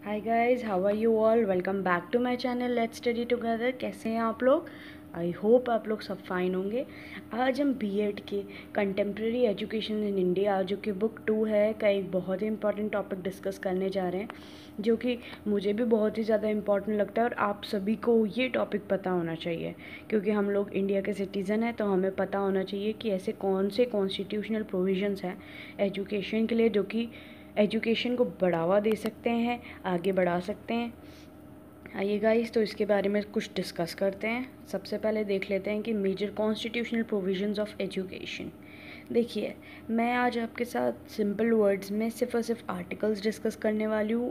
Hi guys, how are you all. Welcome back to my channel let's study together. कैसे हैं आप लोग? I hope आप लोग सब फाइन होंगे। आज हम बीएड के कंटेम्प्रेरी एजुकेशन इन इंडिया जो कि बुक 2 है का एक बहुत ही इंपॉर्टेंट टॉपिक डिस्कस करने जा रहे हैं, जो कि मुझे भी बहुत ही ज़्यादा इंपॉर्टेंट लगता है और आप सभी को ये टॉपिक पता होना चाहिए, क्योंकि हम लोग इंडिया के सिटीज़न हैं तो हमें पता होना चाहिए कि ऐसे कौन से कॉन्स्टिट्यूशनल प्रोविजंस हैं एजुकेशन के लिए जो कि एजुकेशन को बढ़ावा दे सकते हैं, आगे बढ़ा सकते हैं। आइए गाइस, तो इसके बारे में कुछ डिस्कस करते हैं। सबसे पहले देख लेते हैं कि major constitutional provisions of education. देखिए, मैं आज आपके साथ सिंपल वर्ड्स में सिर्फ और सिर्फ आर्टिकल्स डिस्कस करने वाली हूँ।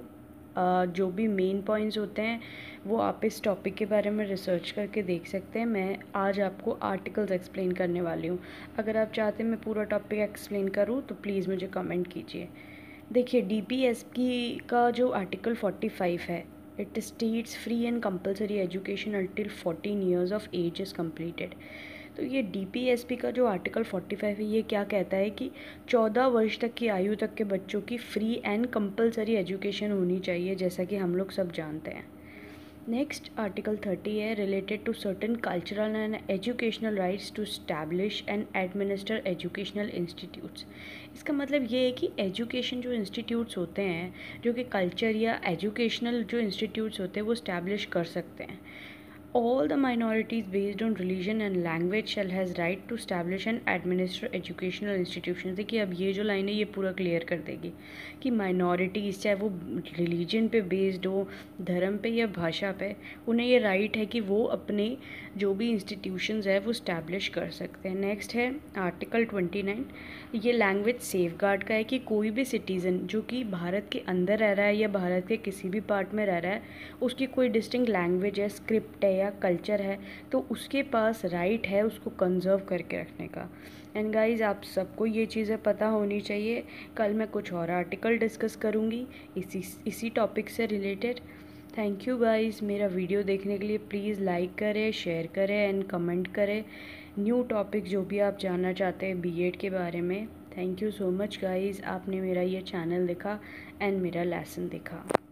जो भी मेन पॉइंट्स होते हैं वो आप इस टॉपिक के बारे में रिसर्च करके देख सकते हैं। मैं आज आपको आर्टिकल्स एक्सप्लेन करने वाली हूँ। अगर आप चाहते हैं मैं पूरा टॉपिक एक्सप्लेन करूँ तो प्लीज़ मुझे कमेंट कीजिए। देखिए, डीपीएसपी का जो आर्टिकल 45 है, it states free and compulsory education until 14 years of age is completed. तो ये डीपीएसपी का जो आर्टिकल 45 है ये क्या कहता है कि 14 वर्ष तक की आयु तक के बच्चों की फ्री एंड कंपलसरी एजुकेशन होनी चाहिए, जैसा कि हम लोग सब जानते हैं। नेक्स्ट आर्टिकल 30 है related to certain cultural and educational rights to establish and administer educational institutes. इसका मतलब ये है कि एजुकेशन जो इंस्टीट्यूट्स होते हैं, जो कि कल्चर या एजुकेशनल जो इंस्टीट्यूट्स होते हैं वो स्टैब्लिश कर सकते हैं। All the minorities based on religion and language shall has right to establish and administer educational institutions। देखिए, अब ये जो लाइन है ये पूरा क्लियर कर देगी कि माइनॉरिटीज़ चाहे वो रिलीजन पे बेस्ड हो, धर्म पे या भाषा पे, उन्हें ये राइट है कि वो अपने जो भी इंस्टीट्यूशंस है वो स्टैब्लिश कर सकते हैं। नेक्स्ट है आर्टिकल 29। ये लैंग्वेज सेफ गार्ड का है कि कोई भी सिटीज़न जो कि भारत के अंदर रह रहा है या भारत के किसी भी पार्ट में रह रहा है, उसकी कोई डिस्टिंक्ट लैंग्वेज है, स्क्रिप्ट है या कल्चर है, तो उसके पास राइट है उसको कंजर्व करके रखने का। एंड गाइज, आप सबको ये चीज़ें पता होनी चाहिए। कल मैं कुछ और आर्टिकल डिस्कस करूँगी इसी टॉपिक से रिलेटेड। थैंक यू गाइज, मेरा वीडियो देखने के लिए। प्लीज़ लाइक करें, शेयर करें एंड कमेंट करें न्यू टॉपिक जो भी आप जानना चाहते हैं बीएड के बारे में। Thank you so much guys, आपने मेरा ये चैनल देखा एंड मेरा लेसन देखा।